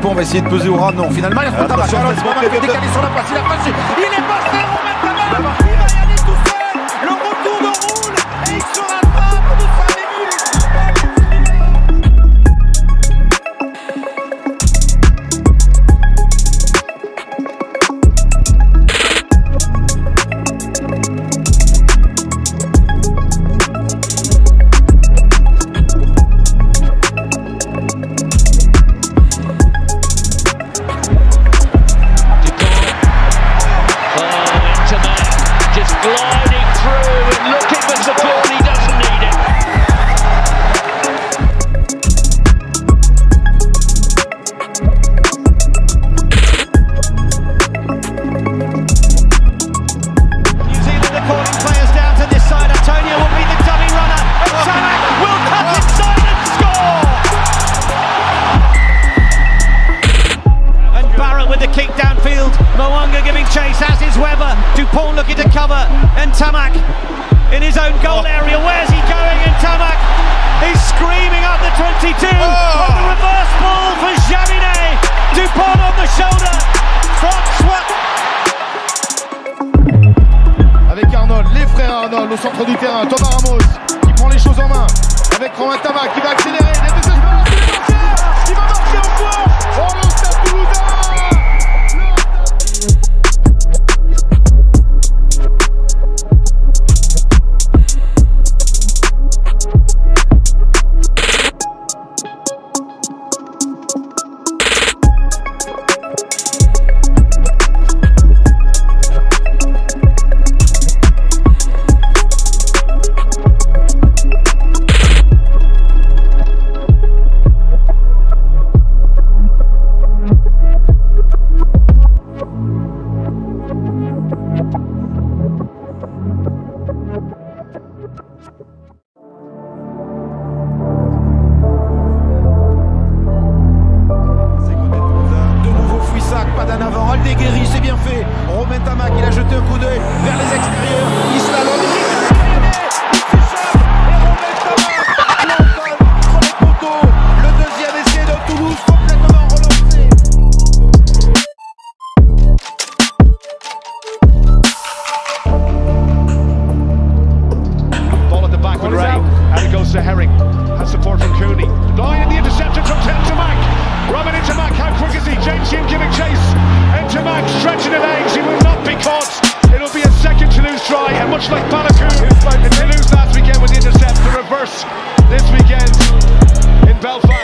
peu, on va essayer de peser au rat. Non, finalement, il a décalé sur la passe, il a passé. Il est passé, Romain NTAMACK. Il va y aller tout seul. Le retour de roule et il se rattrape de 5 minutes. Gliding through and looking for support, he doesn't need it. New Zealand are calling players down to this side. Antonio will be the dummy runner. NTAMACK will cut inside and score! And Barrett with the kick downfield. Mo'unga giving chase, as is Webber. Dupont looking to cover. NTAMACK in his own goal area. Where's he going? NTAMACK is screaming up the 22. On the reverse ball for Jaminet. Dupont on the shoulder. François. Avec Arnold, les frères Arnold au centre du terrain. Thomas Ramos qui prend les choses en main. Avec Romain NTAMACK qui va accélérer. Il va marquer encore. Oh, le Stade Toulousain. Pas d'un avant, elle déguérit, c'est bien fait. Romain NTAMACK, il a jeté un coup d'œil vers les extérieurs. Il slalom, et Romain NTAMACK l'entonne sur les poteaux. Le deuxième essai de Toulouse complètement relancé. Ball at the back with Ray, and it goes to Herring. Has support from Cooney. Line in the interception from NTAMACK. Romain NTAMACK, how quick is he? James Hume giving chase. NTAMACK stretching the legs, he will not be caught. It'll be a second Toulouse try, and much like Balakour in Toulouse last weekend with the intercept, the reverse this weekend in Belfast.